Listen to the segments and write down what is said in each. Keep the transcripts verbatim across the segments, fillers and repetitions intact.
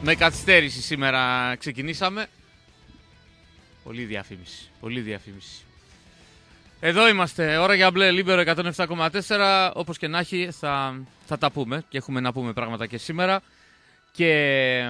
Με καθυστέρηση σήμερα ξεκινήσαμε. Πολύ διαφήμιση. Πολύ διαφήμιση. Εδώ είμαστε. Ώρα για μπλε Λίμπερο εκατόν επτά κόμμα τέσσερα. Όπως και να έχει θα, θα τα πούμε. Και έχουμε να πούμε πράγματα και σήμερα. Και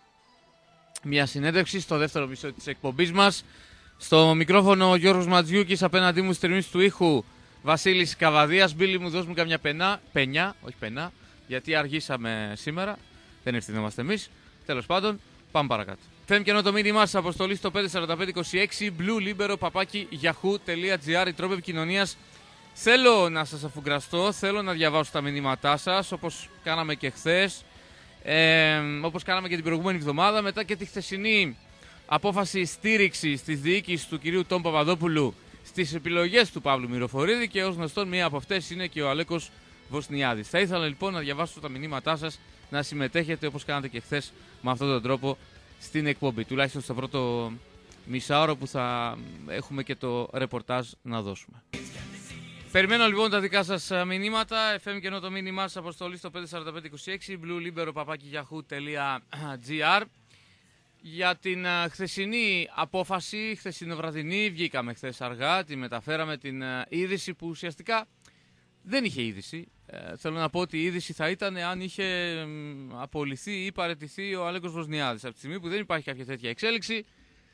μια συνέντευξη στο δεύτερο μισό της εκπομπής μας. Στο μικρόφωνο ο Γιώργος Ματζιούκης. Απέναντί μου στη ρυθμίση του ήχου Βασίλης Καβαδίας. Μπίλη μου, δώσ' μου καμιά πενά, πενιά, όχι πενά, γιατί αργήσαμε σήμερα. Δεν ευθυνόμαστε εμείς. Τέλος πάντων, πάμε παρακάτω. Φέμ και ενώ το μήνυμά σας αποστολή στο πέντε τέσσερα πέντε είκοσι έξι blue libero παπάκι yahoo.gr, η τρόπη επικοινωνίας. Θέλω να σας αφουγκραστώ, θέλω να διαβάσω τα μηνύματά σας, όπως κάναμε και χθες, ε, όπως κάναμε και την προηγούμενη εβδομάδα, μετά και τη χθεσινή απόφαση στήριξης της διοίκησης του κυρίου Τόμ Παπαδόπουλου στις επιλογές του Παύλου Μυροφορίδη, και ως γνωστόν μία από αυτές είναι και ο Αλέκος Βοσνιάδης. Θα ήθελα λοιπόν να διαβάσω τα μηνύματά σας, να συμμετέχετε όπως κάνατε και χθες με αυτόν τον τρόπο στην εκπομπή, τουλάχιστον στο πρώτο μισάωρο που θα έχουμε και το ρεπορτάζ να δώσουμε. Περιμένω λοιπόν τα δικά σας μηνύματα. εφ εμ και ενώ το μήνυμά σας αποστολή στο πέντε τέσσερα πέντε είκοσι έξι blue libero παπάκι yahoo.gr. Για την χθεσινή απόφαση, χθεσινοβραδινή, βγήκαμε χθες αργά, τη μεταφέραμε την είδηση που ουσιαστικά δεν είχε είδηση. Ε, θέλω να πω ότι η είδηση θα ήταν αν είχε απολυθεί ή παραιτηθεί ο Αλέκος Βοσνιάδης. Από τη στιγμή που δεν υπάρχει κάποια τέτοια εξέλιξη,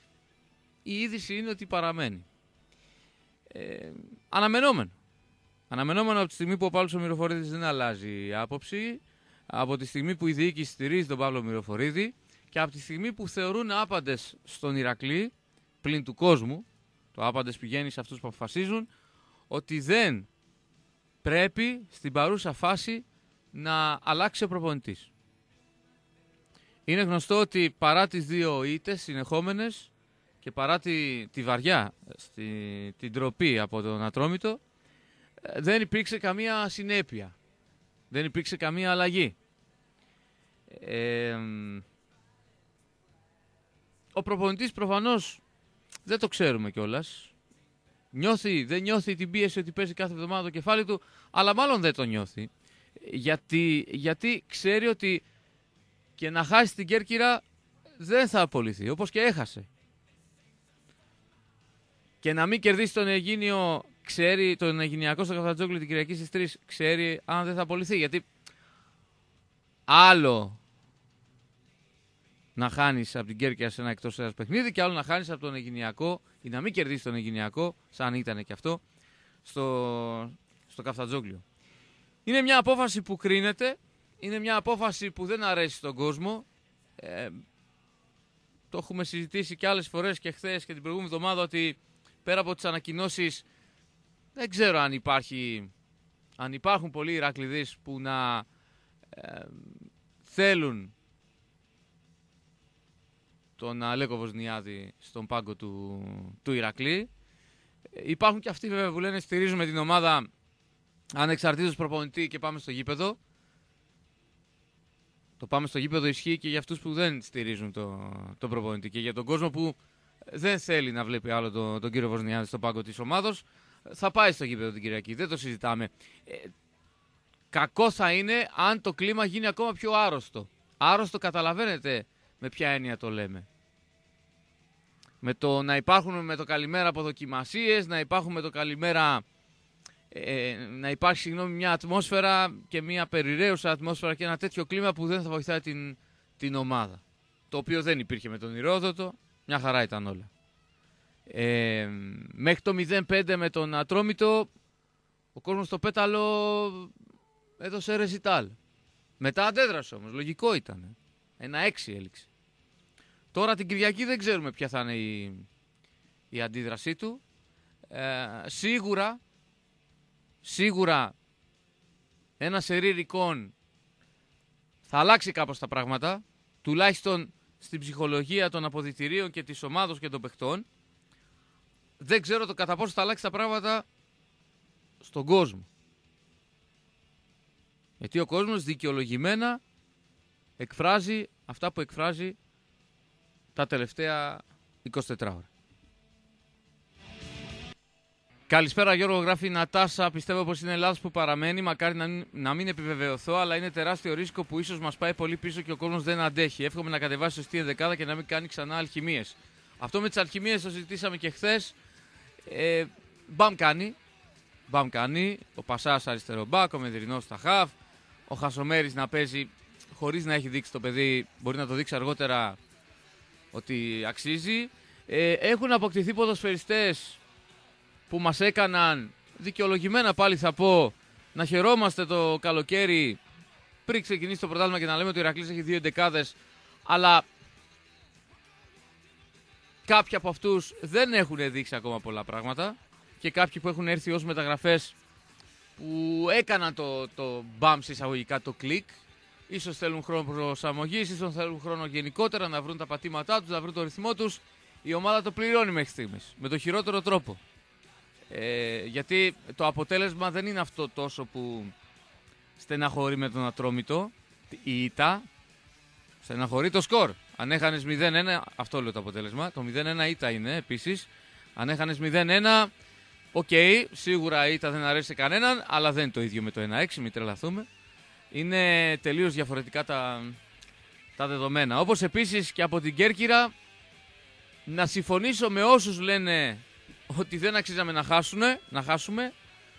η είδηση είναι ότι παραμένει. Ε, αναμενόμενο. Αναμενόμενο από τη στιγμή που ο Παύλος Μυροφορίδης δεν αλλάζει άποψη, από τη στιγμή που η διοίκηση στηρίζει τον Παύλο Μυροφορίδη και από τη στιγμή που θεωρούν άπαντες στον Ηρακλή, πλην του κόσμου, το άπαντες πηγαίνει σε αυτούς που αποφασίζουν, ότι δεν πρέπει στην παρούσα φάση να αλλάξει ο προπονητής. Είναι γνωστό ότι παρά τις δύο ήττες συνεχόμενες και παρά τη, τη βαριά, στη, την τροπή από τον Ατρόμητο, δεν υπήρξε καμία συνέπεια. Δεν υπήρξε καμία αλλαγή. Ε, ο προπονητής προφανώς δεν το ξέρουμε κιόλας. Νιώθει, δεν νιώθει την πίεση ότι παίζει κάθε εβδομάδα το κεφάλι του, αλλά μάλλον δεν το νιώθει. Γιατί, γιατί ξέρει ότι και να χάσει την Κέρκυρα δεν θα απολυθεί, όπως και έχασε. Και να μην κερδίσει τον Αιγίνιο, ξέρει, τον Αιγινιακό στο Καφτατζόγλου την Κυριακή στις τρεις, ξέρει αν δεν θα απολυθεί. Γιατί άλλο να χάνεις από την Κέρκυρα σε ένα εκτός έδρας παιχνίδι και άλλο να χάνεις από τον Αιγινιακό ή να μην κερδίσεις τον Αιγινιακό, σαν ήταν και αυτό, στο, στο Καφτατζόγλιο. Είναι μια απόφαση που κρίνεται, είναι μια απόφαση που δεν αρέσει στον κόσμο. Ε, το έχουμε συζητήσει και άλλες φορές και χθες και την προηγούμενη εβδομάδα, ότι πέρα από τις ανακοινώσεις δεν ξέρω αν, υπάρχει, αν υπάρχουν πολλοί Ηρακληδείς που να ε, θέλουν τον Αλέκο Βοσνιάδη στον πάγκο του, του Ηρακλή. Υπάρχουν και αυτοί βέβαια που λένε στηρίζουμε την ομάδα ανεξαρτήτως προπονητή και πάμε στο γήπεδο. Το πάμε στο γήπεδο ισχύει και για αυτούς που δεν στηρίζουν το, το προπονητή και για τον κόσμο που δεν θέλει να βλέπει άλλο τον, τον κύριο Βοσνιάδη στον πάγκο της ομάδος. Θα πάει στο γήπεδο την Κυριακή, δεν το συζητάμε. Ε, κακό θα είναι αν το κλίμα γίνει ακόμα πιο άρρωστο. Άρρωστο, καταλαβαίνετε με ποια έννοια το λέμε. Με το να υπάρχουν με το καλημέρα αποδοκιμασίες, να υπάρχουν με το καλημέρα, ε, να υπάρχει συγγνώμη, μια ατμόσφαιρα και μια περιραίουσα ατμόσφαιρα και ένα τέτοιο κλίμα που δεν θα βοηθάει την, την ομάδα. Το οποίο δεν υπήρχε με τον Ηρόδοτο, μια χαρά ήταν όλα. Ε, μέχρι το μηδέν πέντε με τον Ατρόμητο, ο κόσμος στο Πέταλο έδωσε ρεζιτάλ. Μετά αντέδρασε όμως, λογικό ήταν. Ένα έξι έληξε. Τώρα την Κυριακή δεν ξέρουμε ποια θα είναι η, η αντίδρασή του. Ε, σίγουρα, σίγουρα ένα σερί ρικών θα αλλάξει κάπως τα πράγματα, τουλάχιστον στην ψυχολογία των αποδυτηρίων και της ομάδος και των παιχτών. Δεν ξέρω το κατά πόσο θα αλλάξει τα πράγματα στον κόσμο. Γιατί ο κόσμος δικαιολογημένα εκφράζει αυτά που εκφράζει τα τελευταία είκοσι τέσσερις ώρα. Καλησπέρα Γιώργο, γράφει η Νατάσα. Πιστεύω πως είναι λάθος που παραμένει. Μακάρι να, να μην επιβεβαιωθώ, αλλά είναι τεράστιο ρίσκο που ίσως μας πάει πολύ πίσω και ο κόσμος δεν αντέχει. Εύχομαι να κατεβάσει σωστή ενδεκάδα και να μην κάνει ξανά αλχημίες. Αυτό με τις αλχημίες το συζητήσαμε και χθες. Ε, μπαμ κάνει. Μπαμ κάνει. Ο Πασάς αριστερό μπακ, ο Μεδρινός στα χαφ. Ο Χασομέρης να παίζει χωρίς να έχει δείξει το παιδί. Μπορεί να το δείξει αργότερα ότι αξίζει. Ε, έχουν αποκτηθεί ποδοσφαιριστές που μας έκαναν δικαιολογημένα, πάλι θα πω, να χαιρόμαστε το καλοκαίρι πριν ξεκινήσει το πρωτάθλημα και να λέμε ότι ο Ηρακλής έχει δύο εντεκάδες, αλλά κάποιοι από αυτούς δεν έχουν δείξει ακόμα πολλά πράγματα και κάποιοι που έχουν έρθει ως μεταγραφές που έκαναν το, το μπαμ εισαγωγικά, το κλικ, ίσως θέλουν χρόνο προσαρμογής, ίσως θέλουν χρόνο γενικότερα να βρουν τα πατήματά τους, να βρουν το ρυθμό τους. Η ομάδα το πληρώνει μέχρι στιγμής με το χειρότερο τρόπο. Ε, γιατί το αποτέλεσμα δεν είναι αυτό τόσο που στεναχωρεί με τον Ατρόμητο, η ήττα, στεναχωρεί το σκορ. Αν έχανες μηδέν ένα, αυτό λέω το αποτέλεσμα, το μηδέν ένα ήττα είναι επίσης. Αν έχανες μηδέν ένα, οκ, okay, σίγουρα η ήττα δεν αρέσει σε κανέναν, αλλά δεν είναι το ίδιο με το ένα έξι, μην τρελαθούμε. Είναι τελείως διαφορετικά τα, τα δεδομένα. Όπως επίσης και από την Κέρκυρα, να συμφωνήσω με όσους λένε ότι δεν αξίζαμε να χάσουμε, να χάσουμε,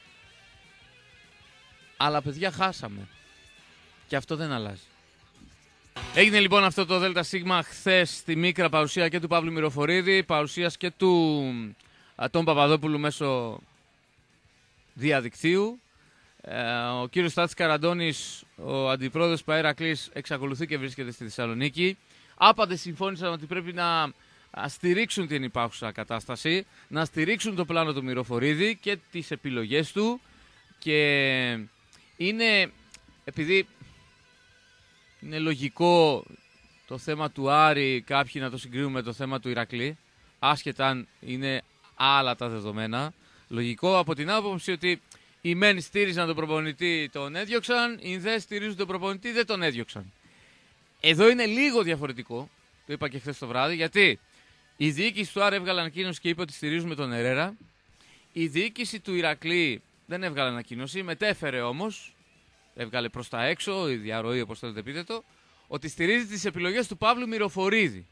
αλλά παιδιά χάσαμε. Και αυτό δεν αλλάζει. Έγινε λοιπόν αυτό το ΔΣ χθες στη Μίκρα, παρουσία και του Παύλου Μυροφορίδη, παρουσίας και του Τον Παπαδόπουλου μέσω διαδικτύου. Ε, ο κύριος Στάθης Καραντώνης, ο αντιπρόεδρος ΠΑΕ Ηρακλής, εξακολουθεί και βρίσκεται στη Θεσσαλονίκη. Άπαντες συμφώνησαν ότι πρέπει να να στηρίξουν την υπάρχουσα κατάσταση, να στηρίξουν το πλάνο του Μυροφορίδη και τις επιλογές του, και είναι, επειδή είναι λογικό το θέμα του Άρη κάποιοι να το συγκρίνουν με το θέμα του Ηρακλή, άσχετα αν είναι άλλα τα δεδομένα, λογικό από την άποψη ότι οι μεν στήριζαν τον προπονητή, τον έδιωξαν, οι δε στηρίζουν τον προπονητή, δεν τον έδιωξαν. Εδώ είναι λίγο διαφορετικό, το είπα και χθες το βράδυ, γιατί η διοίκηση του Άρη έβγαλε ανακοίνωση και είπε ότι στηρίζουμε τον Ερέρα. Η διοίκηση του Ηρακλή δεν έβγαλε ανακοίνωση, μετέφερε όμως, έβγαλε προς τα έξω, η διαρροή όπως θέλετε πείτε το, ότι στηρίζει τις επιλογές του Παύλου Μυροφορίδη.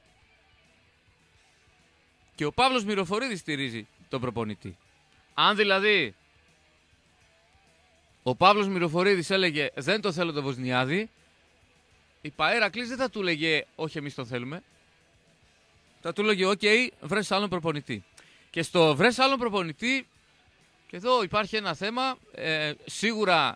Και ο Παύλος Μυροφορίδης στηρίζει τον προπονητή. Αν δηλαδή ο Παύλος Μυροφορίδης έλεγε δεν το θέλω τον Βοσνιάδη, η ΠΑΕ Ηρακλής δεν θα του λέγε όχι εμείς το θέλουμε. Θα του λέγε οκ, okay, βρες άλλον προπονητή. Και στο βρες άλλον προπονητή, και εδώ υπάρχει ένα θέμα, ε, σίγουρα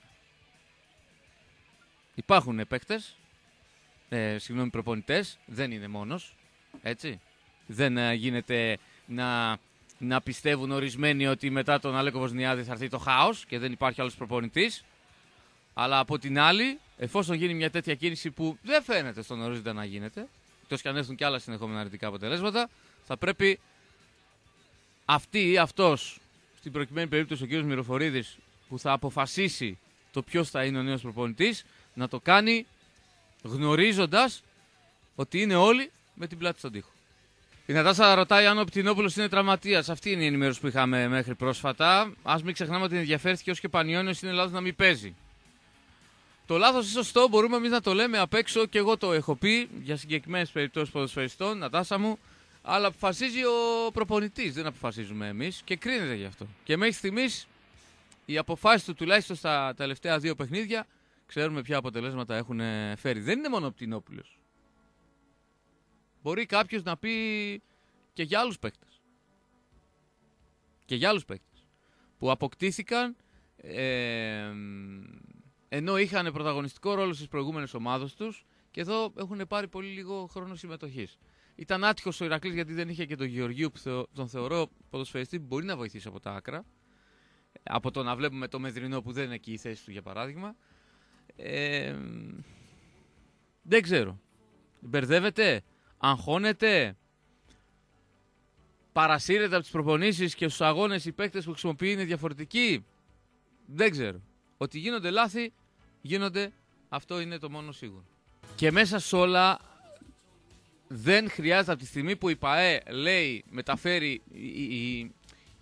υπάρχουν παίκτες, ε, συγγνώμη προπονητές, δεν είναι μόνος, έτσι. Δεν ε, γίνεται να, να πιστεύουν ορισμένοι ότι μετά τον Αλέκο Βοσνιάδη θα έρθει το χάος και δεν υπάρχει άλλος προπονητής. Αλλά από την άλλη, εφόσον γίνει μια τέτοια κίνηση που δεν φαίνεται στον ορίζοντα να γίνεται, εκτός και αν έρθουν και άλλα συνεχόμενα αρνητικά αποτελέσματα, θα πρέπει αυτή ή αυτός, στην προκειμένη περίπτωση ο κ. Μυροφορίδης, που θα αποφασίσει το ποιος θα είναι ο νέος προπονητής, να το κάνει γνωρίζοντας ότι είναι όλοι με την πλάτη στον τοίχο. Η Νατάσα ρωτάει αν ο Πτηνόπουλος είναι τραυματίας. Αυτή είναι η ενημέρωση που είχαμε μέχρι πρόσφατα. Ας μην ξεχνάμε ότι ενδιαφέρθηκε ως και Πανιώνιος, είναι λάθος να μην παίζει. Το λάθος ή σωστό μπορούμε εμείς να το λέμε απ' έξω, και εγώ το έχω πει για συγκεκριμένες περιπτώσεις ποδοσφαιριστών, Νατάσα μου, αλλά αποφασίζει ο προπονητής, δεν αποφασίζουμε εμείς, και κρίνεται γι' αυτό. Και μέχρι στιγμής οι αποφάσεις του, τουλάχιστον στα τελευταία δύο παιχνίδια, ξέρουμε ποια αποτελέσματα έχουν φέρει. Δεν είναι μόνο ο Πτηνόπουλος. Μπορεί κάποιος να πει και για άλλους παίκτες. Και για άλλους παίκτες που αποκτήθηκαν ε, ενώ είχαν πρωταγωνιστικό ρόλο στις προηγούμενες ομάδες τους, και εδώ έχουν πάρει πολύ λίγο χρόνο συμμετοχής. Ήταν άτυχος ο Ηρακλής γιατί δεν είχε και τον Γεωργίου, που θεω, τον θεωρώ ποδοσφαιριστή που μπορεί να βοηθήσει από τα άκρα. Από το να βλέπουμε το Μεδρινό που δεν είναι εκεί η θέση του, για παράδειγμα. Ε, δεν ξέρω. Μπερδεύεται, αγχώνεται, παρασύρεται από τις προπονήσεις και στους αγώνες οι παίκτες που χρησιμοποιεί είναι διαφορετικοί. Δεν ξέρω. Ότι γίνονται λάθη, γίνονται, αυτό είναι το μόνο σίγουρο. Και μέσα σε όλα δεν χρειάζεται, από τη στιγμή που η ΠΑΕ λέει, μεταφέρει, η, η,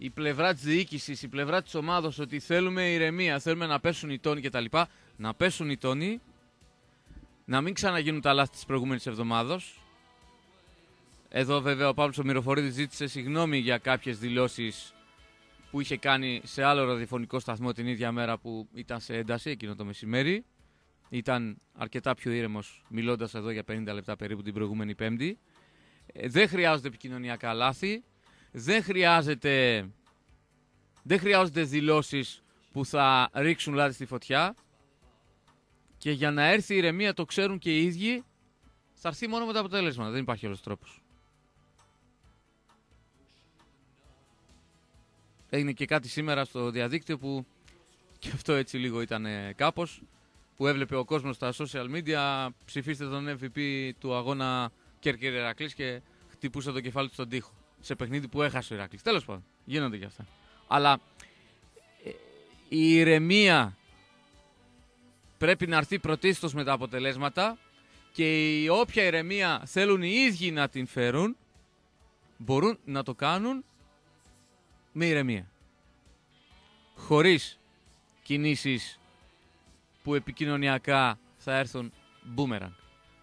η πλευρά της διοίκησης, η πλευρά της ομάδος ότι θέλουμε ηρεμία, θέλουμε να πέσουν οι τόνοι κτλ. Να πέσουν οι τόνοι, να μην ξαναγίνουν τα λάθη της προηγούμενης εβδομάδος. Εδώ βέβαια ο Παύλος ο Μυροφορίδης ζήτησε συγγνώμη για κάποιες δηλώσεις που είχε κάνει σε άλλο ραδιοφωνικό σταθμό την ίδια μέρα που ήταν σε ένταση εκείνο το μεσημέρι. Ήταν αρκετά πιο ήρεμος μιλώντας εδώ για πενήντα λεπτά περίπου την προηγούμενη Πέμπτη. Ε, δεν χρειάζονται επικοινωνιακά λάθη. Δεν χρειάζεται, δεν χρειάζονται δηλώσεις που θα ρίξουν λάδι στη φωτιά. Και για να έρθει η ηρεμία, το ξέρουν και οι ίδιοι, θα έρθει μόνο με τα αποτέλεσματα. Δεν υπάρχει άλλος τρόπος. Έγινε και κάτι σήμερα στο διαδίκτυο που και αυτό έτσι λίγο ήταν κάπως, που έβλεπε ο κόσμος στα social media, ψηφίστε τον εμ βι πι του αγώνα Κέρκυρ Ηρακλής και χτυπούσε το κεφάλι του στον τοίχο. Σε παιχνίδι που έχασε ο Ηρακλής. Τέλος πάντων, γίνονται και αυτά. Αλλά ε, η ηρεμία πρέπει να έρθει πρωτίστως με τα αποτελέσματα και η όποια ηρεμία θέλουν οι ίδιοι να την φέρουν, μπορούν να το κάνουν με ηρεμία. Χωρίς κινήσεις που επικοινωνιακά θα έρθουν μπούμερανγκ.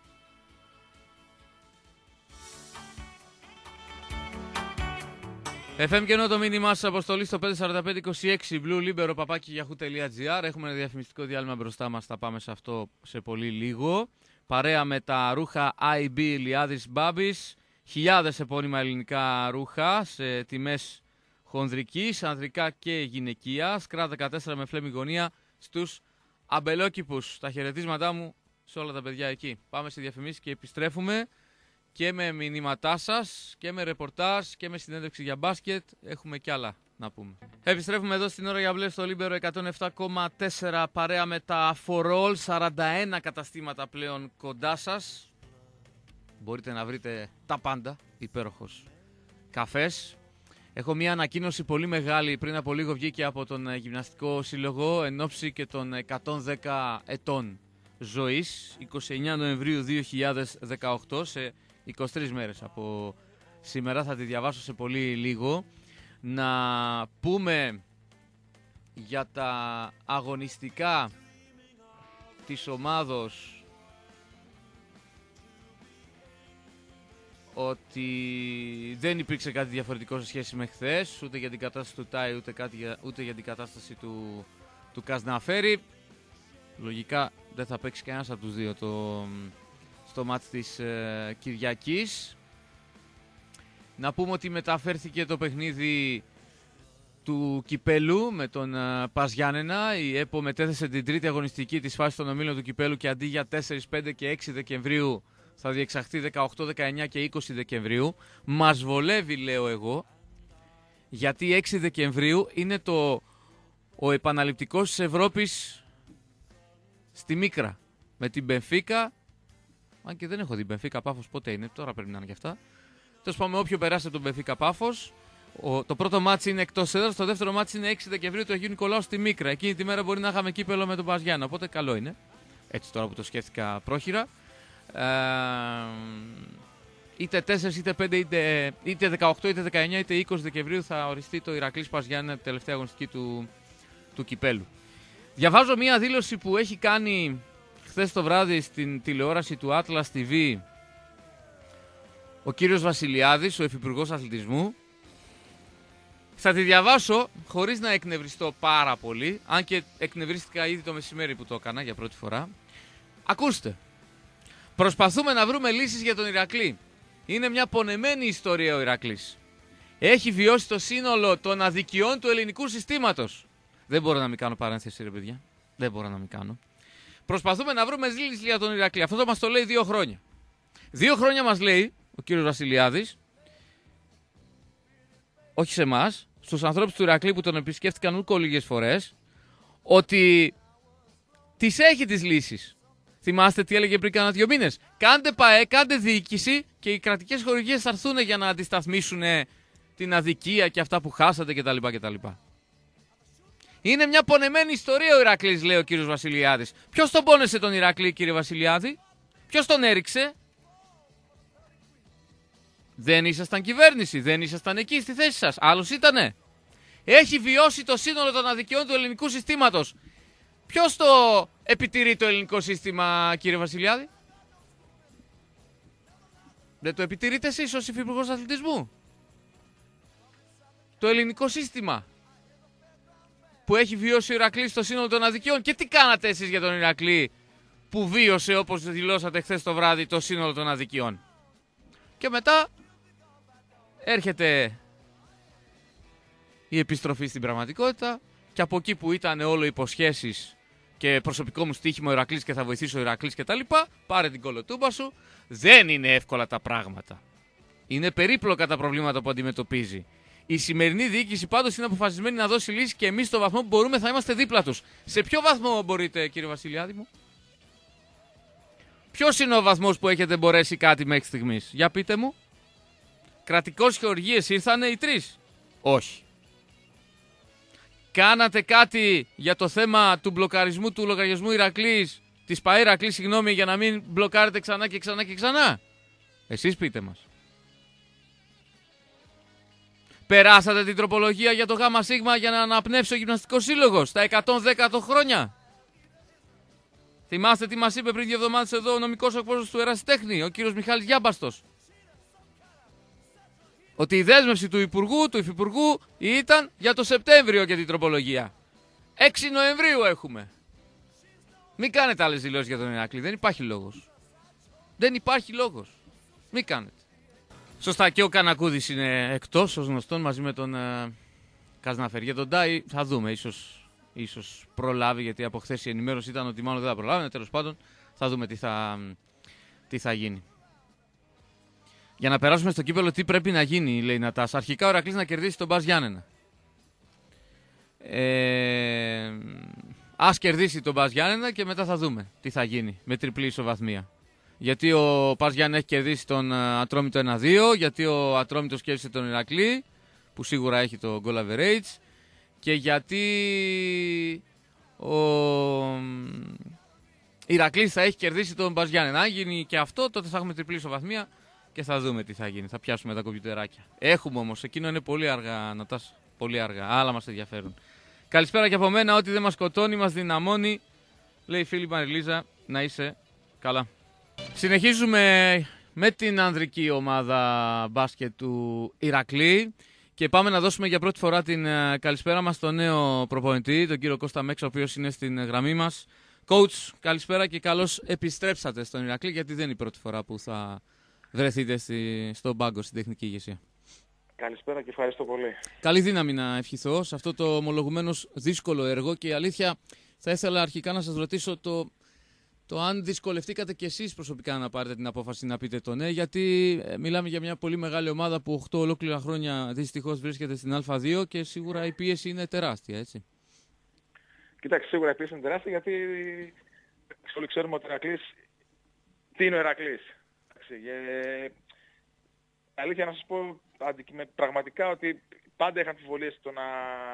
εφ εμ και ενώ το μήνυμά σας αποστολή στο πέντε τέσσερα πέντε είκοσι έξι blue libero παπάκι yahoo τελεία gr. Έχουμε ένα διαφημιστικό διάλειμμα μπροστά μας, θα πάμε σε αυτό σε πολύ λίγο. Παρέα με τα ρούχα άι μπι Ηλιάδης Μπάμπης, χιλιάδες επώνυμα ελληνικά ρούχα σε τιμές χονδρικής, ανδρικά και γυναικεία. Σκρά δεκατέσσερα με φλέμι γωνία στους αμπελόκηπους. Τα χαιρετίσματά μου σε όλα τα παιδιά εκεί. Πάμε στη διαφημίσεις και επιστρέφουμε και με μηνύματά σας και με ρεπορτάζ και με συνέντευξη για μπάσκετ. Έχουμε κι άλλα να πούμε. Επιστρέφουμε εδώ στην ώρα για μπλε στο Λίμπερο εκατόν επτά κόμμα τέσσερα παρέα με τα For All, σαράντα ένα καταστήματα πλέον κοντά σας. Μπορείτε να βρείτε τα πάντα, υπέροχος καφές. Έχω μια ανακοίνωση πολύ μεγάλη, πριν από λίγο βγήκε από τον Γυμναστικό Σύλλογο εν ώψη και των εκατόν δέκα ετών ζωής, εικοστή ενάτη Νοεμβρίου δύο χιλιάδες δεκαοκτώ, σε είκοσι τρεις μέρες από σήμερα, θα τη διαβάσω σε πολύ λίγο. Να πούμε για τα αγωνιστικά της ομάδος ότι δεν υπήρξε κάτι διαφορετικό σε σχέση με χθες, ούτε για την κατάσταση του Τάι, ούτε, κάτι για, ούτε για την κατάσταση του, του Κασναφέρη. Λογικά δεν θα παίξει κανένας από τους δύο το, στο μάτς της ε, Κυριακής. Να πούμε ότι μεταφέρθηκε το παιχνίδι του Κυπέλου με τον uh, Πας Γιάννενα. Η ΕΠΟ μετέθεσε την τρίτη αγωνιστική της φάσης των ομίλων του Κυπέλου και αντί για τέσσερα, πέντε και έξι Δεκεμβρίου θα διεξαχθεί δεκαοκτώ, δεκαεννιά και είκοσι Δεκεμβρίου. Μας βολεύει, λέω εγώ, γιατί έξι Δεκεμβρίου είναι το, ο επαναληπτικός της Ευρώπης στη Μίκρα με την Μπενφίκα. Αν και δεν έχω δει Μπενφίκα Πάφος πότε είναι, τώρα πρέπει να είναι και αυτά. Τέλος πάντων, όποιο περάσει από τον Μπενφίκα Πάφος. Ο, το πρώτο μάτς είναι εκτός έδρας, το δεύτερο μάτς είναι έξι Δεκεμβρίου του Αγίου Νικολάου στη Μίκρα. Εκείνη τη μέρα μπορεί να είχαμε κύπελο με τον Πας Γιάννενα, οπότε καλό είναι. Έτσι τώρα που το σκέφτηκα πρόχειρα. Ε, είτε τέσσερα, είτε πέντε, είτε, είτε δεκαοκτώ, είτε δεκαεννιά, είτε είκοσι Δεκεμβρίου θα οριστεί το Ηρακλής Πας Γιάννενα, τελευταία αγωνιστική του, του κυπέλου. Διαβάζω μία δήλωση που έχει κάνει χθες το βράδυ στην τηλεόραση του Atlas τι βι ο κύριος Βασιλιάδης, ο Υφυπουργός Αθλητισμού. Θα τη διαβάσω χωρίς να εκνευριστώ πάρα πολύ, αν και εκνευρίστηκα ήδη το μεσημέρι που το έκανα για πρώτη φορά. Ακούστε. Προσπαθούμε να βρούμε λύσεις για τον Ηρακλή. Είναι μια πονεμένη ιστορία ο Ηρακλής. Έχει βιώσει το σύνολο των αδικιών του ελληνικού συστήματος. Δεν μπορώ να μην κάνω παρένθεση, ρε παιδιά. Δεν μπορώ να μην κάνω. Προσπαθούμε να βρούμε λύσεις για τον Ηρακλή. Αυτό το μας το λέει δύο χρόνια. Δύο χρόνια μας λέει ο κύριος Βασιλιάδης, όχι σε εμάς, στους ανθρώπους του Ηρακλή που τον επισκέφτηκαν ούκο λίγες φορές, ότι τις έχει τις λύσεις. Θυμάστε τι έλεγε πριν κάνα δύο μήνες. Κάντε ΠΑΕ, κάντε διοίκηση και οι κρατικές χορηγίες θα έρθουν για να αντισταθμίσουν την αδικία και αυτά που χάσατε κτλ. κτλ. Είναι μια πονεμένη ιστορία ο Ηρακλής, λέει ο κύριος Βασιλιάδης. Ποιος τον πόνεσε τον Ηρακλή, κύριε Βασιλιάδη? Ποιος τον έριξε? Δεν ήσασταν κυβέρνηση, δεν ήσασταν εκεί στη θέση σας. Άλλος ήτανε. Έχει βιώσει το σύνολο των αδικιών του ελληνικού συστήματος. Ποιος το επιτηρεί το ελληνικό σύστημα, κύριε Βασιλιάδη? Δεν το επιτηρείτε εσείς ως υφυπουργός αθλητισμού? Το ελληνικό σύστημα που έχει βιώσει ο Ηρακλής στο σύνολο των αδικιών. Και τι κάνατε εσείς για τον Ηρακλή που βίωσε, όπως δηλώσατε χθες το βράδυ, το σύνολο των αδικιών? Και μετά έρχεται η επιστροφή στην πραγματικότητα και από εκεί που ήταν όλο υποσχέσεις και προσωπικό μου στοίχημα ο Ηρακλής και θα βοηθήσω ο Ηρακλής και τα λοιπά, πάρε την κολοτούμπα σου. Δεν είναι εύκολα τα πράγματα. Είναι περίπλοκα τα προβλήματα που αντιμετωπίζει. Η σημερινή διοίκηση πάντως είναι αποφασισμένη να δώσει λύση και εμείς στο βαθμό που μπορούμε θα είμαστε δίπλα τους. Σε ποιο βαθμό μπορείτε, κύριε Βασιλιάδη μου? Ποιος είναι ο βαθμός που έχετε μπορέσει κάτι μέχρι στιγμής? Για πείτε μου. Κρατικός χορηγίες ήρθανε οι τρεις? Όχι. Κάνατε κάτι για το θέμα του μπλοκαρισμού του λογαριασμού Ηρακλής, της ΠΑΕ Ηρακλής, συγγνώμη, για να μην μπλοκάρετε ξανά και ξανά και ξανά? Εσείς πείτε μας. Περάσατε την τροπολογία για το ΓΣ για να αναπνεύσει ο Γυμναστικός Σύλλογος στα εκατόν δέκα χρόνια? Θυμάστε τι μας είπε πριν δύο εβδομάδες εδώ ο νομικός εκπρόσωπος του Ερασιτέχνη, ο κύριος Μιχάλης Γιάμπαστος? Ότι η δέσμευση του Υπουργού, του Υφυπουργού ήταν για το Σεπτέμβριο και την τροπολογία. έξι Νοεμβρίου έχουμε. Μην κάνετε άλλες δηλώσεις για τον Ηρακλή. Δεν υπάρχει λόγος. Δεν υπάρχει λόγος. Μην κάνετε. Σωστά, και ο Κανακούδης είναι εκτός ως γνωστόν μαζί με τον ε, Καζναφέρ. Για τον Ντάι θα δούμε. Ίσως, ίσως προλάβει, γιατί από χθες η ενημέρωση ήταν ότι μάλλον δεν θα προλάβει. Τέλος πάντων θα δούμε τι θα, τι θα γίνει. Για να περάσουμε στο κύπελο, τι πρέπει να γίνει, λέει η Νατάσα. Αρχικά ο Ηρακλής να κερδίσει τον Μπας Γιάννενα. Ε, ας κερδίσει τον Μπας Γιάννενα και μετά θα δούμε τι θα γίνει με τριπλή ισοβαθμία. Γιατί ο Μπας Γιάννενα έχει κερδίσει τον Ατρόμητο ένα δύο, γιατί ο Ατρόμητος κέρδισε τον Ηρακλή, που σίγουρα έχει το goal average, και γιατί ο Ηρακλής θα έχει κερδίσει τον Μπας Γιάννενα. Αν γίνει και αυτό, τότε θα έχουμε τριπλή ισοβαθμία. Και θα δούμε τι θα γίνει. Θα πιάσουμε τα κομπιουτεράκια. Έχουμε όμως. Εκείνο είναι πολύ αργά, Νατάσα. Πολύ αργά. Άλλα μας ενδιαφέρουν. Καλησπέρα και από μένα. Ό,τι δεν μας σκοτώνει, μας δυναμώνει. Λέει η φίλη Μαριλίζα. Να είσαι καλά. Συνεχίζουμε με την ανδρική ομάδα μπάσκετ του Ηρακλή. Και πάμε να δώσουμε για πρώτη φορά την καλησπέρα μας στον νέο προπονητή, τον κύριο Κώστα Μέξα, ο οποίος είναι στην γραμμή μας. Coach, καλησπέρα και καλώς επιστρέψατε στον Ηρακλή, γιατί δεν είναι η πρώτη φορά που θα βρεθείτε στη, στον πάγκο, στην τεχνική ηγεσία. Καλησπέρα και ευχαριστώ πολύ. Καλή δύναμη να ευχηθώ σε αυτό το ομολογουμένως δύσκολο έργο, και η αλήθεια θα ήθελα αρχικά να σας ρωτήσω το, το αν δυσκολευτήκατε κι εσείς προσωπικά να πάρετε την απόφαση να πείτε το ναι, γιατί μιλάμε για μια πολύ μεγάλη ομάδα που οκτώ ολόκληρα χρόνια δυστυχώς βρίσκεται στην Α2 και σίγουρα η πίεση είναι τεράστια, έτσι. Κοιτάξτε, σίγουρα η πίεση είναι τεράστια, γιατί όλοι ξέρουμε ότι ο Ηρακλής, τι είναι ο Ηρακλής. Ε, αλήθεια να σας πω πραγματικά ότι πάντα είχα αμφιβολίες στο να,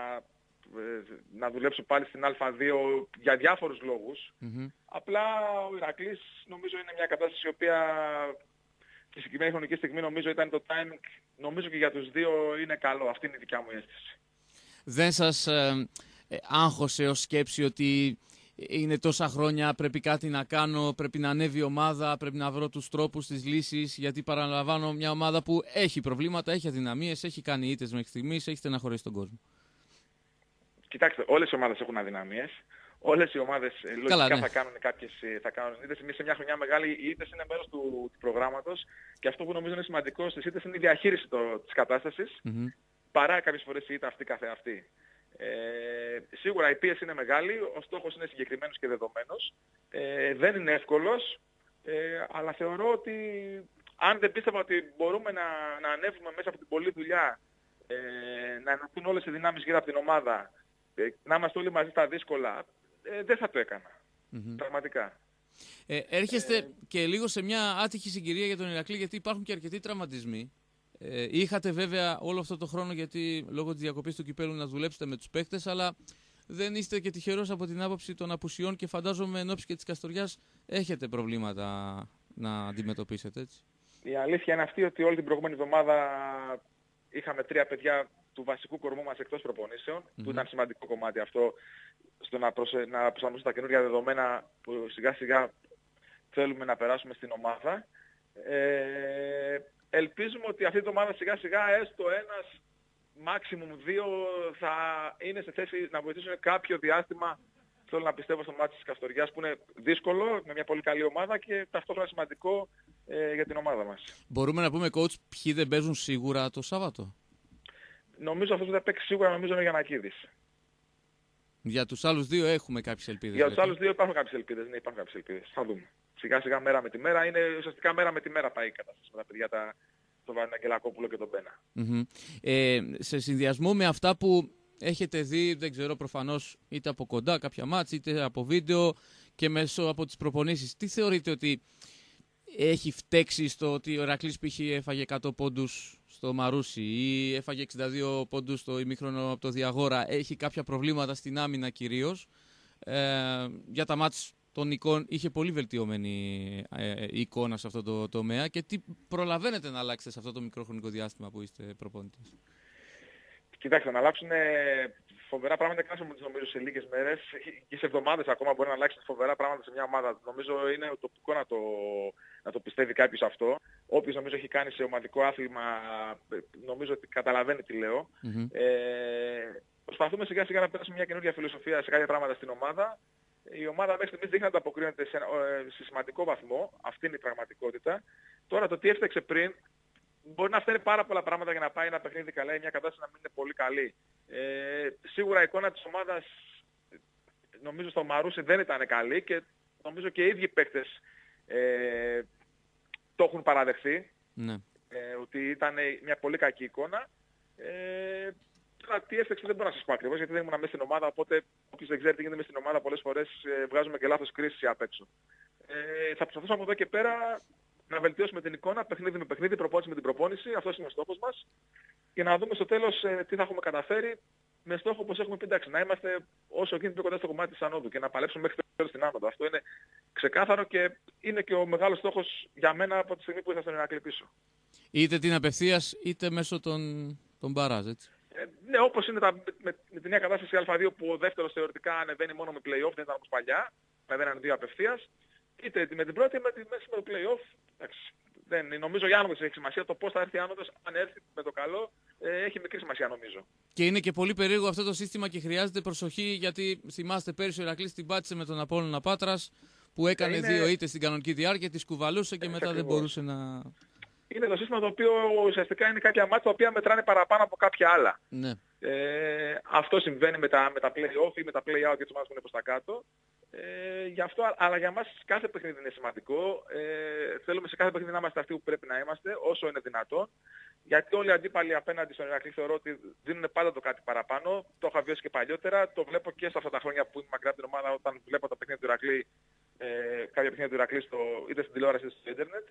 να δουλέψω πάλι στην Α2 για διάφορους λόγους. Mm-hmm. Απλά ο Ηρακλής νομίζω είναι μια κατάσταση η οποία τη συγκεκριμένη χρονική στιγμή νομίζω ήταν το timing, νομίζω και για τους δύο είναι καλό. Αυτή είναι η δικιά μου αίσθηση. Δεν σας ε, ε, άγχωσε ως σκέψη ότι είναι τόσα χρόνια, πρέπει κάτι να κάνω, πρέπει να ανέβει η ομάδα, πρέπει να βρω τους τρόπους, τις λύσεις, γιατί παραλαμβάνω μια ομάδα που έχει προβλήματα, έχει αδυναμίες, έχει κάνει ήττες μέχρι στιγμής, έχει στεναχωρήσει τον κόσμο. Κοιτάξτε, όλες οι ομάδες έχουν αδυναμίες. Όλες οι ομάδες λογικά Καλά, ναι. θα κάνουν κάποιες θα κάνουν ήττες. Εμείς σε μια χρονιά μεγάλη, οι ήττες είναι μέρος του, του προγράμματος, και αυτό που νομίζω είναι σημαντικό στις ήττες είναι η διαχείριση το, της κατάστασης, mm-hmm. παρά κάποιες φορές η ήττα αυτή καθεαυτή. Ε, σίγουρα η πίεση είναι μεγάλη, ο στόχος είναι συγκεκριμένος και δεδομένος. Ε, δεν είναι εύκολος, ε, αλλά θεωρώ ότι αν δεν πίστευα ότι μπορούμε να, να ανέβουμε μέσα από την πολλή δουλειά, ε, να ενωθούν όλες οι δυνάμεις γύρω από την ομάδα, ε, να είμαστε όλοι μαζί στα δύσκολα, ε, δεν θα το έκανα. Mm-hmm. Πραγματικά. Ε, έρχεστε ε, και λίγο σε μια άτυχη συγκυρία για τον Ηρακλή, γιατί υπάρχουν και αρκετοί τραυματισμοί. Ε, είχατε βέβαια όλο αυτό το χρόνο, γιατί λόγω της διακοπής του κυπέλου, να δουλέψετε με τους παίκτες, αλλά δεν είστε και τυχερός από την άποψη των απουσιών και φαντάζομαι εν ώψη και της Καστοριάς έχετε προβλήματα να αντιμετωπίσετε, έτσι. Η αλήθεια είναι αυτή ότι όλη την προηγούμενη εβδομάδα είχαμε τρία παιδιά του βασικού κορμού μας εκτός προπονήσεων, mm-hmm. που ήταν σημαντικό κομμάτι αυτό στο να, προσε... να προσαρμόσουμε τα καινούργια δεδομένα που σιγά σιγά θέλουμε να περάσουμε στην ομάδα. Ε, ελπίζουμε ότι αυτή η ομάδα σιγά σιγά έστω ένας, maximum δύο θα είναι σε θέση να βοηθήσουν κάποιο διάστημα. Θέλω να πιστεύω στο μάτι της Καστοριάς που είναι δύσκολο, με μια πολύ καλή ομάδα και ταυτόχρονα σημαντικό ε, για την ομάδα μας. Μπορούμε να πούμε, coach, ποιοι δεν παίζουν σίγουρα το Σάββατο? Νομίζω αυτός που θα παίξει σίγουρα νομίζω είναι ο Γιαννακίδης. Για τους άλλους δύο έχουμε κάποιες ελπίδες. Για τους άλλους δύο υπάρχουν κάποιες ελπίδες. Ναι, υπάρχουν κάποιες ελπίδες. Θα δούμε. Σιγά σιγά μέρα με τη μέρα. Είναι ουσιαστικά μέρα με τη μέρα πάει η κατάσταση με τα παιδιά τα, τον Βαρνακελακόπουλο και τον Μπένα. Mm-hmm. Ε, σε συνδυασμό με αυτά που έχετε δει, δεν ξέρω, προφανώς είτε από κοντά κάποια μάτς, είτε από βίντεο και μέσω από τις προπονήσεις, τι θεωρείτε ότι έχει φταίξει στο ότι ο Ηρακλής π.χ. έφαγε εκατό πόντους στο Μαρούσι ή έφαγε εξήντα δύο πόντους στο ημίχρονο από το Διαγόρα? Έχει κάποια προβλήματα στην άμυνα κυρίως. Ε, για τα μάτς των εικόν είχε πολύ βελτιωμένη ε, εικόνα σε αυτό το τομέα, και τι προλαβαίνετε να αλλάξετε σε αυτό το μικρό χρονικό διάστημα που είστε προπονητής? Κοιτάξτε, να αλλάξουν φοβερά πράγματα κάνουμε νομίζω σε λίγες μέρες και σε εβδομάδες ακόμα μπορεί να αλλάξει φοβερά πράγματα σε μια ομάδα. Νομίζω είναι ουτοπικό να το, να το πιστεύει κάποιος αυτό. Όποιος νομίζω έχει κάνει σε ομαδικό άθλημα νομίζω ότι καταλαβαίνει τι λέω. Mm-hmm. Ε, προσπαθούμε σιγά σιγά να περάσουμε μια καινούργια φιλοσοφία σε κάποια πράγματα στην ομάδα. Η ομάδα μέχρι στιγμής δείχνει να ανταποκρίνεται σε, σε σημαντικό βαθμό. Αυτή είναι η πραγματικότητα. Τώρα το τι έφταξε πριν μπορεί να φταίνει πάρα πολλά πράγματα για να πάει ένα παιχνίδι καλά ή μια κατάσταση να μην είναι πολύ καλή. Ε, σίγουρα η εικόνα της ομάδας νομίζω στο Μαρούσι δεν ήταν καλή και νομίζω και οι ίδιοι παίκτες ε, το έχουν παραδεχθεί. Ναι. Ε, ότι ήταν μια πολύ κακή εικόνα. Ε, τώρα τι έφταξε δεν μπορώ να σας πω ακριβώς γιατί δεν ήμουν μέσα στην ομάδα, οπότε όποιος δεν ξέρει τι γίνεται μέσα στην ομάδα πολλές φορές ε, βγάζουμε και λάθος κρίση απ' έξω. Ε, θα προσπαθήσουμε από εδώ και πέρα να βελτιώσουμε την εικόνα, παιχνίδι με παιχνίδι, προπόνηση με την προπόνηση, αυτός είναι ο στόχος μας, και να δούμε στο τέλος ε, τι θα έχουμε καταφέρει, με στόχο, όπως έχουμε πει, εντάξει, να είμαστε όσο γίνεται πιο κοντά στο κομμάτι της ανόδου και να παλέψουμε μέχρι το τέλος στην άνοδο. Αυτό είναι ξεκάθαρο και είναι και ο μεγάλος στόχος για μένα από τη στιγμή που ήρθα στον Ηρακλή πίσω. Είτε την απευθείας είτε μέσω των, των μπαράζ, έτσι. Ε, ναι, όπως είναι τα, με, με τη νέα κατάσταση Α2 που ο δεύτερος θεωρητικά ανεβαίνει μόνο με play-off, δεν ήταν όπως παλιά, ανεβαίνανε δύο απευθείας. Είτε με την πρώτη, είτε με, με το play-off. Εντάξει, δεν, νομίζω η άνοδος έχει σημασία. Το πώς θα έρθει η άνοδος, αν έρθει με το καλό, ε, έχει μικρή σημασία νομίζω. Και είναι και πολύ περίεργο αυτό το σύστημα και χρειάζεται προσοχή, γιατί θυμάστε πέρυσι ο Ηρακλής την πάτησε με τον Απόλλωνα Πάτρας που έκανε είναι... δύο ήττες στην κανονική διάρκεια, τη κουβαλούσε και ε, μετά ακριβώς. Δεν μπορούσε να... Είναι το σύστημα το οποίο ουσιαστικά είναι κάποια μάτια τα οποία μετράνε παραπάνω από κάποια άλλα. Ναι. Ε, αυτό συμβαίνει με τα, με τα play-off ή με τα play-out για τους ομάδες που είναι προς τα κάτω. Ε, γι' αυτό, αλλά για μας κάθε παιχνίδι είναι σημαντικό. Ε, θέλουμε σε κάθε παιχνίδι να είμαστε αυτοί που πρέπει να είμαστε, όσο είναι δυνατόν. Γιατί όλοι οι αντίπαλοι απέναντι στον Ηρακλή θεωρώ ότι δίνουν πάντα το κάτι παραπάνω. Το είχα βιώσει και παλιότερα. Το βλέπω και σε αυτά τα χρόνια που είμαι μακριά από την ομάδα, όταν βλέπω τα παιχνίδια του Ηρακλή, ε, κάποια παιχνίδια του Ηρακλή στο, είτε στην τηλεόραση είτε στο ίντερνετ.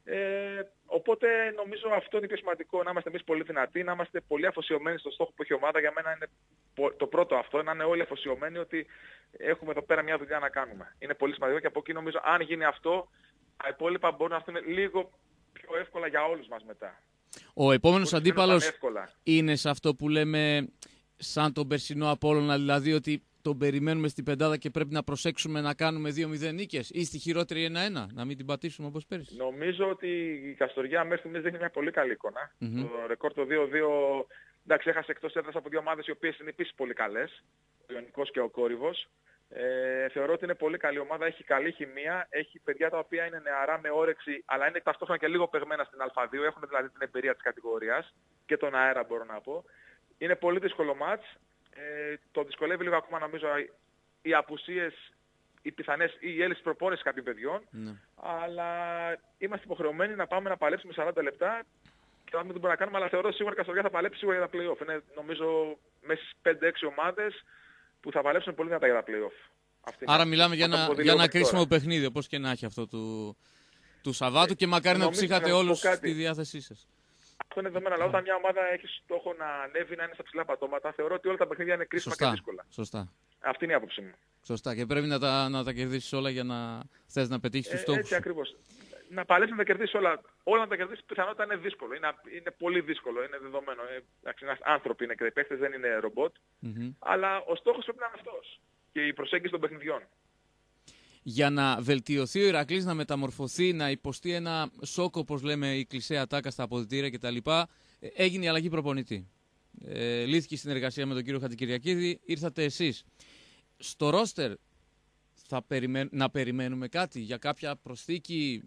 Ε, οπότε νομίζω αυτό είναι πιο σημαντικό, να είμαστε εμείς πολύ δυνατοί, να είμαστε πολύ αφοσιωμένοι στο στόχο που έχει η ομάδα. Για μένα είναι το πρώτο αυτό, να είναι όλοι αφοσιωμένοι ότι έχουμε εδώ πέρα μια δουλειά να κάνουμε. Είναι πολύ σημαντικό και από εκεί νομίζω αν γίνει αυτό, τα υπόλοιπα μπορούν να έρθουν λίγο πιο εύκολα για όλους μας μετά. Ο επόμενος αντίπαλος είναι σε αυτό που λέμε σαν τον περσινό Απόλλωνα, δηλαδή ότι τον περιμένουμε στην πεντάδα και πρέπει να προσέξουμε να κάνουμε δύο μηδέν νίκες ή στη χειρότερη ένα ένα, να μην την πατήσουμε όπως πέρυσι. Νομίζω ότι η Καστοριά μέχρι στιγμής δείχνει μια πολύ καλή εικόνα. Mm-hmm. Το ρεκόρ το δύο δύο, εντάξει, έχασε εκτός έδρας από δύο ομάδες οι οποίες είναι επίσης πολύ καλές, ο Ιωνικός και ο Κόρυβος. Ε, θεωρώ ότι είναι πολύ καλή ομάδα, έχει καλή χημεία, έχει παιδιά τα οποία είναι νεαρά με όρεξη, αλλά είναι ταυτόχρονα και λίγο παιγμένα στην Α δύο, έχουν δηλαδή την εμπειρία της κατηγορίας και τον αέρα μπορώ να πω. Είναι πολύ δύσκολο μάτς. Ε, το δυσκολεύει λίγο ακόμα νομίζω οι απουσίες, οι πιθανές ή η έλλειψη προπόνησης κάποιων παιδιών. Ναι. Αλλά είμαστε υποχρεωμένοι να πάμε να παλέψουμε σαράντα λεπτά και να δούμε τι μπορούμε να κάνουμε. Αλλά θεωρώ σίγουρα η Καστοριά θα παλέψει σίγουρα για τα play-off. Είναι νομίζω μέσα στις πέντε έξι ομάδες που θα παλέψουν πολύ δυνατά για τα play-off. Αυτή Άρα μιλάμε για ένα, για ένα κρίσιμο τώρα. Παιχνίδι, όπως και να έχει αυτό του, του Σαββάτου, ε, και μακάρι να τους είχατε όλους στη διάθεσή σας. Αυτό είναι δεδομένο, αλλά όταν μια ομάδα έχει στόχο να ανέβει, να είναι στα ψηλά πατώματα, θεωρώ ότι όλα τα παιχνίδια είναι κρίσιμα σωστά, και δύσκολα. Σωστά. Αυτή είναι η άποψή μου. Σωστά. Και πρέπει να τα, να τα κερδίσεις όλα για να θες να πετύχεις τους ε, στόχους. Έτσι ακριβώς. να παλέψει να τα κερδίσει όλα. Όλα να τα κερδίσει πιθανότητα είναι δύσκολο. Είναι, είναι πολύ δύσκολο, είναι δεδομένο. Ε, ένας άνθρωποι είναι και οι παίκτες δεν είναι ρομπότ. Mm-hmm. Αλλά ο στόχος πρέπει να είναι αυτός. Και η προσέγγιση των παιχνιδιών. Για να βελτιωθεί ο Ηρακλής, να μεταμορφωθεί, να υποστεί ένα σοκ, όπως λέμε η κλισέ ατάκα στα αποδυτήρια κτλ., έγινε η αλλαγή προπονητή. Ε, λύθηκε η συνεργασία με τον κύριο Χατζικυριακίδη, ήρθατε εσείς. Στο ρόστερ θα περιμέ... να περιμένουμε κάτι για κάποια προσθήκη,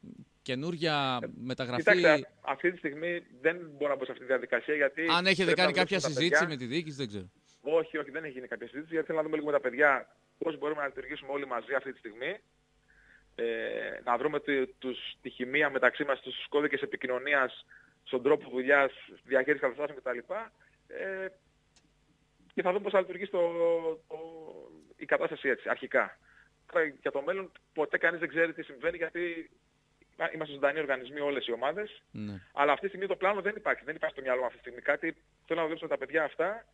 καινούρια μεταγραφή? Κοιτάξτε, αυτή τη στιγμή δεν μπορώ να μπω σε αυτή τη διαδικασία, γιατί... Αν έχετε κάνει κάποια συζήτηση με τη διοίκηση, δεν ξέρω. Όχι, όχι, δεν έχει γίνει κάποια συζήτηση, γιατί θέλω να δούμε λίγο με τα παιδιά πώς μπορούμε να λειτουργήσουμε όλοι μαζί αυτή τη στιγμή. Ε, να βρούμε τη, τους, τη χημεία μεταξύ μας, τους κώδικες επικοινωνίας, στον τρόπο δουλειάς, διαχείρισης καταστάσεων κτλ. Ε, και θα δούμε πώς θα λειτουργήσει το, το, η κατάσταση έτσι, αρχικά. Για το μέλλον ποτέ κανείς δεν ξέρει τι συμβαίνει, γιατί είμαστε ζωντανοί οργανισμοί όλες οι ομάδες. Ναι. Αλλά αυτή τη στιγμή το πλάνο δεν υπάρχει. Δεν υπάρχει στο μυαλό μου αυτή τη στιγμή κάτι. Θέλω να δουλέψουμε τα παιδιά αυτά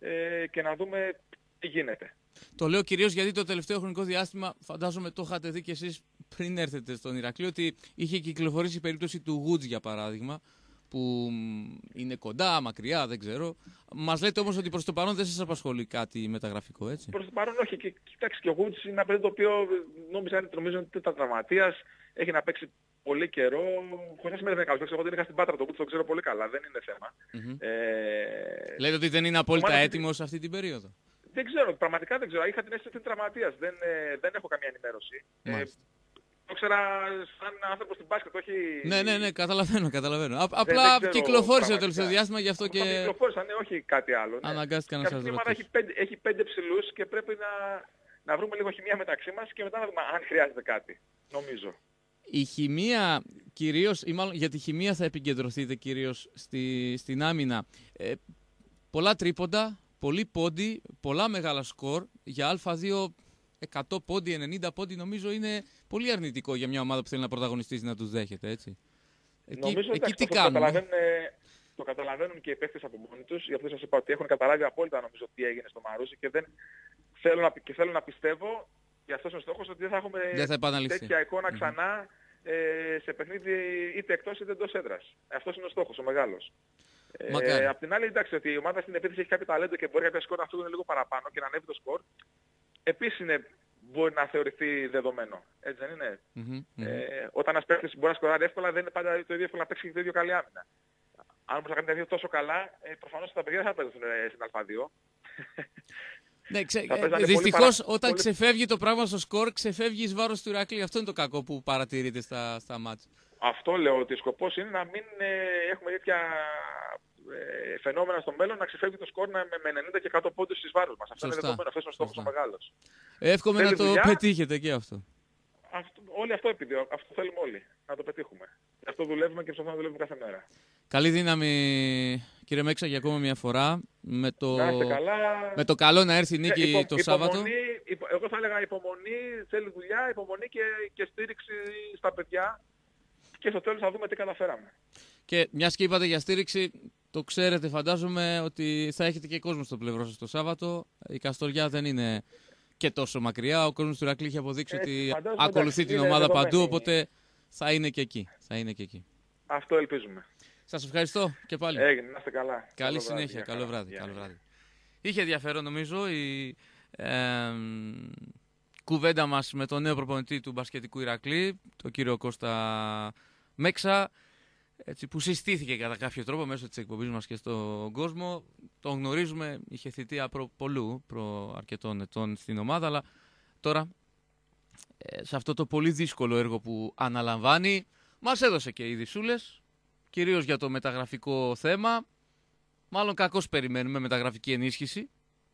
ε, και να δούμε τι γίνεται. Το λέω κυρίως γιατί το τελευταίο χρονικό διάστημα, φαντάζομαι το είχατε δει κι εσείς πριν έρθετε στον Ηρακλή, ότι είχε κυκλοφορήσει η περίπτωση του Γουτζ για παράδειγμα, που είναι κοντά, μακριά, δεν ξέρω. Μας λέτε όμως ότι προς το παρόν δεν σας απασχολεί κάτι μεταγραφικό, έτσι? Προς το παρόν όχι. Και, κοιτάξτε, και ο Γουτζ είναι ένα παιδί το οποίο νόμιζα, νομίζω ότι ήταν τραυματίας, έχει να παίξει πολύ καιρό. Χωρίς να σημαίνει καλός, εγώ δεν είχα στην Πάτρα, το Γουτζ το ξέρω πολύ καλά, δεν είναι θέμα. Mm-hmm. Ε... Λέτε ότι δεν είναι απόλυτα Μάλιστα... έτοιμος αυτή την περίοδο? Δεν ξέρω, πραγματικά δεν ξέρω. Είχα την αίσθηση ότι είναι τραυματίας, δεν, ε, δεν έχω καμία ενημέρωση. Ε, το ήξερα σαν άνθρωπος στην μπάσκετ, όχι... Ναι, ναι, ναι, καταλαβαίνω, καταλαβαίνω. Α, απλά δεν κυκλοφόρησε το τελευταίο διάστημα, γι' αυτό αυτό και... Κυκλοφόρησαν, ναι, όχι κάτι άλλο. Ναι. Αναγκάστηκα να σας ρωτήσω. Έχει πέντε, έχει πέντε ψηλούς και πρέπει να, να βρούμε λίγο χημεία μεταξύ μας και μετά να δούμε αν χρειάζεται κάτι, νομίζω. Η χημεία κυρίως, ή μάλλον για τη χημεία θα επικεντρωθείτε κυρίως στη, στην άμυνα. Ε, πολλά τρίποντα, πολλοί πόντι, πολλά μεγάλα σκορ για Α2. εκατό πόντι, ενενήντα πόντι νομίζω είναι πολύ αρνητικό για μια ομάδα που θέλει να πρωταγωνιστήσει να τους δέχεται, έτσι. Εκεί, νομίζω εκεί τι το κάνουν? Καταλαβαίνουν, το καταλαβαίνουν και οι παίκτες από μόνοι τους. Γι' αυτό σας είπα ότι έχουν καταλάβει απόλυτα νομίζω τι έγινε στο Μαρούσι και, δεν θέλω να, και θέλω να πιστεύω, και αυτός είναι ο στόχος, ότι δεν θα έχουμε δεν θα τέτοια εικόνα ξανά mm-hmm. ε, σε παιχνίδι είτε εκτός είτε εντός έδρας. Αυτός είναι ο στόχος, ο μεγάλος. Ε, απ' την άλλη, εντάξει, ότι η ομάδα στην επίθεση έχει κάποιο ταλέντο και μπορεί κάποια σκορ να φύγουν λίγο παραπάνω και να ανέβει το σκορ. Επίσης είναι, μπορεί να θεωρηθεί δεδομένο. Έτσι δεν είναι? Mm-hmm, mm-hmm. Ε, όταν ένας παίκτης μπορεί να σκοράρει εύκολα, δεν είναι πάντα το ίδιο εύκολο να παίξει και το ίδιο καλή άμυνα. Αν μπορεί να κάνει τα δύο τόσο καλά, ε, προφανώς τα παιδιά δεν θα παίζουν ε, στην Α2. Ναι, ξε... ε, δυστυχώς παρα... όταν πολύ... ξεφεύγει το πράγμα στο σκορ, ξεφεύγει εις βάρος του Ηρακλή. Αυτό είναι το κακό που παρατηρείται στα, στα μάτς. Αυτό λέω, ότι ο σκοπός είναι να μην ε, έχουμε τέτοια ε, φαινόμενα στο μέλλον, να ξεφεύγει το σκορ με, με ενενήντα και εκατό πόντους στις βάρος μας. Αυτό είναι δεδομένο, αυτός είναι ο στόχος ο μεγάλος. Εύχομαι Θέλει να το δουλειά, πετύχετε και αυτό. αυτό. Όλοι αυτό επιδιώκουμε, αυτό θέλουμε όλοι, να το πετύχουμε. Γι' αυτό δουλεύουμε και προσπαθούμε να δουλεύουμε κάθε μέρα. Καλή δύναμη, κύριε Μέξα, για ακόμα μια φορά. Με το, καλά. με το καλό να έρθει η νίκη ε, υπο, το υπομονή, Σάββατο. Υπο, εγώ θα έλεγα υπομονή, θέλει δουλειά, υπομονή και, και στήριξη στα παιδιά. Και στο τέλος θα δούμε τι καταφέραμε. Και μιας και είπατε για στήριξη, το ξέρετε φαντάζομαι ότι θα έχετε και κόσμο στο πλευρό σας το Σάββατο. Η Καστοριά δεν είναι και τόσο μακριά. Ο κόσμος του Ηρακλή έχει αποδείξει ε, ότι ακολουθεί την ομάδα παντού, οπότε θα είναι και εκεί. Θα είναι και εκεί. Αυτό ελπίζουμε. Σας ευχαριστώ και πάλι. Έγινε, να είστε καλά. Καλή καλό συνέχεια, βράδυ, καλό βράδυ. Καλό βράδυ. Είχε ενδιαφέρον νομίζω η ε, κουβέντα μας με τον νέο προπονητή του μπασκετικού Ηρακλή, τον κύριο Κώστα Μέξα, έτσι, που συστήθηκε κατά κάποιο τρόπο μέσω της εκπομπής μας και στον κόσμο. Τον γνωρίζουμε, είχε θητεία προ πολλού, προ αρκετών ετών στην ομάδα, αλλά τώρα ε, σε αυτό το πολύ δύσκολο έργο που αναλαμβάνει, μας έδωσε και ειδισούλες, κυρίως για το μεταγραφικό θέμα. Μάλλον κακώς περιμένουμε μεταγραφική ενίσχυση.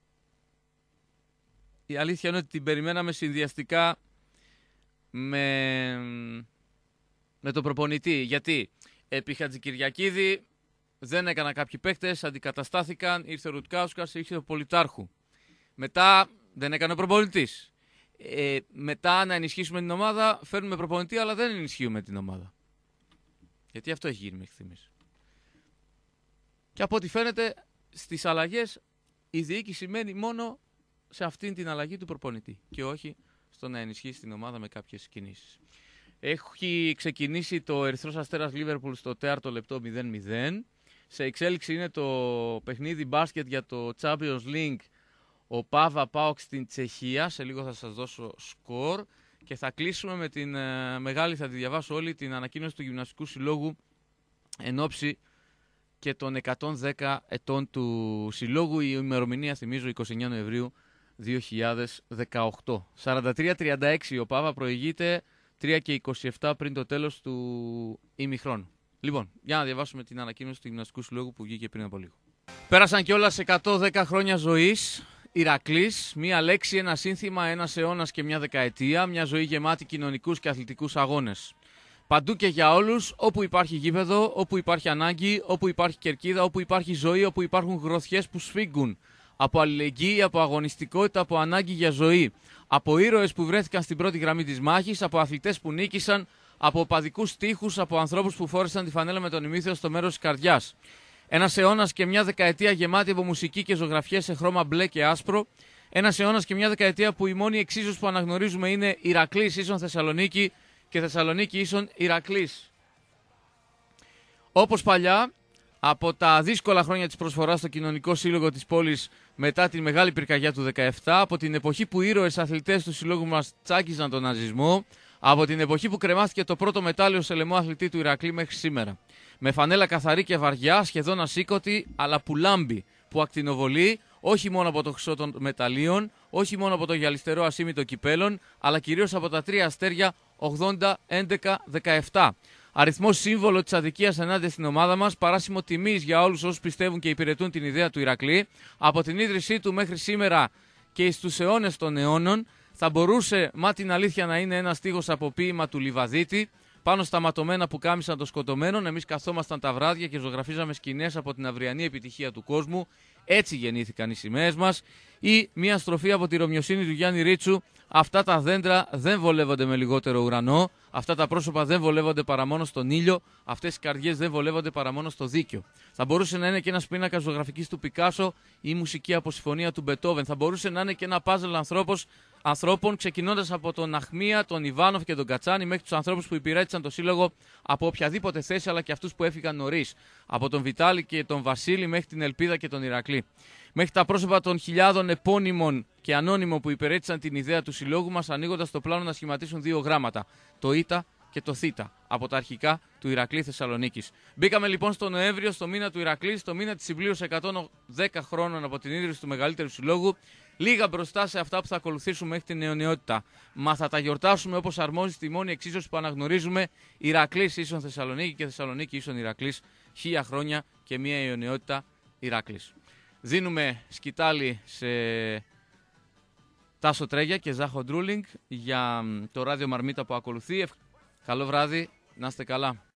Η αλήθεια είναι ότι την περιμέναμε συνδυαστικά με, με τον προπονητή. Γιατί επί Χατζικυριακίδη δεν έκανα κάποιοι παίκτες, αντικαταστάθηκαν, ήρθε ο Ρουτκάουσκας, ήρθε ο Πολιτάρχου. Μετά δεν έκανε ο προπονητής. Ε, μετά να ενισχύσουμε την ομάδα, φέρνουμε προπονητή, αλλά δεν ενισχύουμε την ομάδα. Γιατί αυτό έχει γίνει μέχρι στιγμής. Και από ό,τι φαίνεται στις αλλαγές η διοίκηση μένει μόνο σε αυτήν την αλλαγή του προπονητή και όχι στο να ενισχύσει την ομάδα με κάποιες κινήσεις. Έχει ξεκινήσει το Ερυθρός Αστέρας Λίβερπουλ στο τέταρτο λεπτό μηδέν μηδέν. Σε εξέλιξη είναι το παιχνίδι μπάσκετ για το Champions League. Ο Πάβα Πάοκ στην Τσεχία. Σε λίγο θα σας δώσω σκορ. Και θα κλείσουμε με την ε, μεγάλη, θα τη διαβάσω όλη, την ανακοίνωση του Γυμναστικού Συλλόγου εν ώψη και των εκατόν δέκα ετών του Συλλόγου. Η ημερομηνία, θυμίζω, είκοσι εννέα Νοεμβρίου δύο χιλιάδες δεκαοκτώ. σαράντα τρία τριάντα έξι ο Πάβα προηγείται, τρία και είκοσι επτά πριν το τέλος του ημιχρόνου. Λοιπόν, για να διαβάσουμε την ανακοίνωση του Γυμναστικού Συλλόγου που βγήκε πριν από λίγο. Πέρασαν κιόλας εκατόν δέκα χρόνια ζωής. Ηρακλής, μία λέξη, ένα σύνθημα, ένας αιώνας και μια δεκαετία, μια ζωή γεμάτη κοινωνικούς και αθλητικούς αγώνες. Παντού και για όλους, όπου υπάρχει γήπεδο, όπου υπάρχει ανάγκη, όπου υπάρχει κερκίδα, όπου υπάρχει ζωή, όπου υπάρχουν γροθιές που σφίγγουν. Από αλληλεγγύη, από αγωνιστικότητα, από ανάγκη για ζωή. Από ήρωες που βρέθηκαν στην πρώτη γραμμή της μάχης, από αθλητές που νίκησαν, από οπαδικούς στίχους, από ανθρώπους που φόρεσαν τη φανέλα με τον ημίθεο στο μέρος της καρδιάς. Ένας αιώνας και μια δεκαετία γεμάτη από μουσική και ζωγραφιές σε χρώμα μπλε και άσπρο. Ένας αιώνας και μια δεκαετία που η μόνη εξίσωση που αναγνωρίζουμε είναι Ηρακλής ίσον Θεσσαλονίκη και Θεσσαλονίκη ίσον Ηρακλής. Όπως παλιά, από τα δύσκολα χρόνια της προσφοράς στο κοινωνικό σύλλογο της πόλης μετά την μεγάλη πυρκαγιά του δεκαεπτά, από την εποχή που ήρωες αθλητές του συλλόγου μας τσάκιζαν τον ναζισμό, από την εποχή που κρεμάστηκε το πρώτο μετάλλιο σε λαιμό αθλητή του Ηρακλή μέχρι σήμερα. Με φανέλα καθαρή και βαριά, σχεδόν ασήκωτη, αλλά που λάμπει, που ακτινοβολεί, όχι μόνο από το χρυσό των μεταλλίων, όχι μόνο από το γυαλιστερό ασήμι των κυπέλων, αλλά κυρίως από τα τρία αστέρια ογδόντα, έντεκα, δεκαεπτά. Αριθμό σύμβολο της αδικίας ενάντια στην ομάδα μας, παράσημο τιμής για όλους όσους πιστεύουν και υπηρετούν την ιδέα του Ηρακλή. Από την ίδρυσή του μέχρι σήμερα και στους αιώνες των αιώνων, θα μπορούσε, μα την αλήθεια, να είναι ένα στίχος από ποίημα του Λιβαδίτη, πάνω στα ματωμένα που κάμισαν των σκοτωμένων. Εμείς καθόμασταν τα βράδια και ζωγραφίζαμε σκηνές από την αυριανή επιτυχία του κόσμου. Έτσι γεννήθηκαν οι σημαίες μας. Ή μια στροφή από τη Ρωμιοσύνη του Γιάννη Ρίτσου. Αυτά τα δέντρα δεν βολεύονται με λιγότερο ουρανό. Αυτά τα πρόσωπα δεν βολεύονται παρά μόνο στον ήλιο. Αυτές οι καρδιές δεν βολεύονται παρά μόνο στο δίκαιο. Θα μπορούσε να είναι και ένας πίνακας ζωγραφικής του Πικάσο ή μουσική από συμφωνία του Μπετόβεν. Θα μπορούσε να είναι και ένα πάζελ ανθρώπων, ξεκινώντας από τον Αχμία, τον Ιβάνοφ και τον Κατσάνη, μέχρι τους ανθρώπους που υπηρέτησαν το σύλλογο από οποιαδήποτε θέση, αλλά και αυτούς που έφυγαν νωρίς. Από τον Βιτάλη και τον Βασίλη μέχρι την Ελπίδα και τον Ηρακλή. Μέχρι τα πρόσωπα των χιλιάδων επώνυμων και ανώνυμων που υπηρέτησαν την ιδέα του συλλόγου μας, ανοίγοντας το πλάνο να σχηματίσουν δύο γράμματα, το Ήτα και το Θήτα, από τα αρχικά του Ηρακλή Θεσσαλονίκης. Μπήκαμε λοιπόν στο Νοέμβριο, στο μήνα του Ηρακλή, στο μήνα της συμπλήρωσης εκατόν δέκα χρόνων από την ίδρυση του μεγαλύτερου συλλόγου, λίγα μπροστά σε αυτά που θα ακολουθήσουν μέχρι την αιωνιότητα. Μα θα τα γιορτάσουμε όπως αρμόζει στη μόνη εξίσωση που αναγνωρίζουμε: Ηρακλής ίσον Θεσσαλονίκη και Θεσσαλονίκη ίσον Ηρακλής. Χίλια χρόνια και μία αιωνιότητα Ηρακλής. Δίνουμε σκητάλη σε Τάσο Τρέγια και Ζάχο Ντρούλινγκ για το ράδιο Μαρμίτα που ακολουθεί. Καλό βράδυ, να είστε καλά.